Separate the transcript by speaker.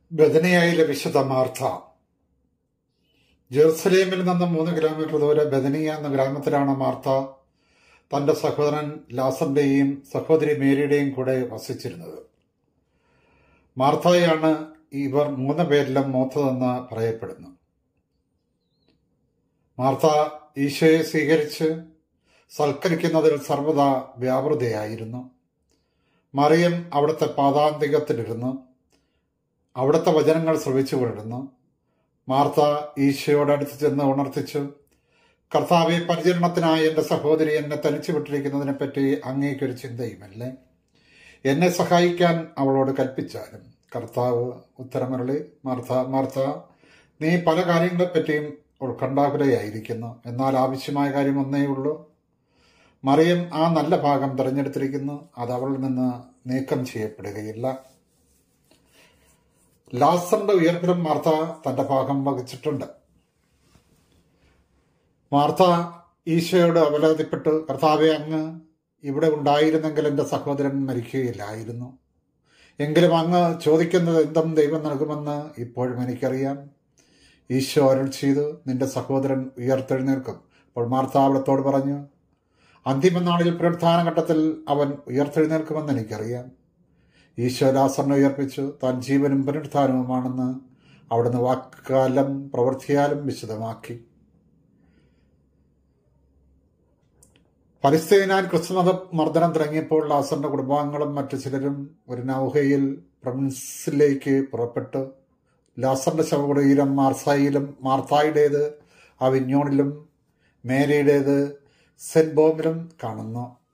Speaker 1: ബെഥനിയയിലെ വിശുദ്ധ മാർത്ത. ജെറുസലേമിൽ നിന്ന് 3 കിലോമീറ്റർ ദൂരെ ബെഥനിയ എന്ന ഗ്രാമത്തിലാണ് മാർത്ത തന്റെ സഹോദരൻ ലാസറിന്റെയും സഹോദരി മേരിയുടെയും കൂടെ വസിച്ചിരുന്നത്. മാർത്തയാണ് ഇവർ 3 പേരിലും മൂത്തതെന്ന് പറയപ്പെടുന്നു. മാർത്ത ഈശോയെ സ്വീകരിച്ച് സൽക്കരിക്കുന്നതിൽ സർവ്വതാ വ്യാപൃതയായിരുന്നു. മറിയം അവിടുത്തെ പാദാന്തികത്തിലിരുന്ന് അവിടുത്തെ വചനങ്ങൾ ശ്രവിച്ചുകൊണ്ടിരുന്നു. മാർത്ത ഈശോയോടടുത്ത് ചെന്ന് ഉണർത്തിച്ചു, കർത്താവെ, പരിചരണത്തിനായി എൻ്റെ സഹോദരി എന്നെ തനിച്ചു വിട്ടിരിക്കുന്നതിനെപ്പറ്റി അങ്ങേക്കൊരു ചിന്തയുമല്ലേ? എന്നെ സഹായിക്കാൻ അവളോട് കൽപ്പിച്ചാലും. കർത്താവ് ഉത്തരമരുളി, മാർത്ത മാർത്ത, നീ പല കാര്യങ്ങളെപ്പറ്റിയും ഉത്കണ്ഠാകുലയായിരിക്കുന്നു, എന്നാൽ ആവശ്യമായ കാര്യം ഒന്നേ ഉള്ളൂ. മറിയം ആ നല്ല ഭാഗം തിരഞ്ഞെടുത്തിരിക്കുന്നു, അത് അവളിൽ നിന്ന് നീക്കം ചെയ്യപ്പെടുകയില്ല. ലാസറിന്റെ ഉയർപ്പിലും മാർത്ത തന്റെ ഭാഗം വഹിച്ചിട്ടുണ്ട്. മാർത്ത ഈശോയോട് അപരാധപ്പെട്ടു, കർത്താവെ, അങ്ങ് ഇവിടെ ഉണ്ടായിരുന്നെങ്കിൽ എൻ്റെ സഹോദരൻ മരിക്കുകയില്ലായിരുന്നു. എങ്കിലും അങ്ങ് ചോദിക്കുന്നത് എന്തും ദൈവം നൽകുമെന്ന് ഇപ്പോഴും എനിക്കറിയാം. ഈശോ അരുൾ ചെയ്തു, നിന്റെ സഹോദരൻ ഉയർത്തെഴുന്നേൽക്കും. അപ്പോൾ മാർത്ത അവിടത്തോട് പറഞ്ഞു, അന്തിമനാളിൽ പുനരുത്ഥാന ഘട്ടത്തിൽ അവൻ ഉയർത്തെഴുന്നേൽക്കുമെന്ന് എനിക്കറിയാം. ഈശോ ലാസറിനെ ഉയർപ്പിച്ചു, താൻ ജീവനും പുനരുത്ഥാനവുമാണെന്ന് അവിടുന്ന് വാക്കാലും പ്രവൃത്തിയാലും വിശദമാക്കി. പലസ്തീനാൻ ക്രിസ്തുമത മർദ്ദനം തുടങ്ങിയപ്പോൾ ലാസറിന്റെ കുടുംബാംഗങ്ങളും മറ്റു ചിലരും ഒരു നൗഹയിൽ പ്രൊവിൻസിലേക്ക് പുറപ്പെട്ടു. ലാസറിന്റെ ശവകുടീരം മാർസായിലും, മാർത്തായുടേത് അവിഞ്ഞോണിലും, മേരിയുടേത് സെന്റ് ബോമിലും കാണുന്നു.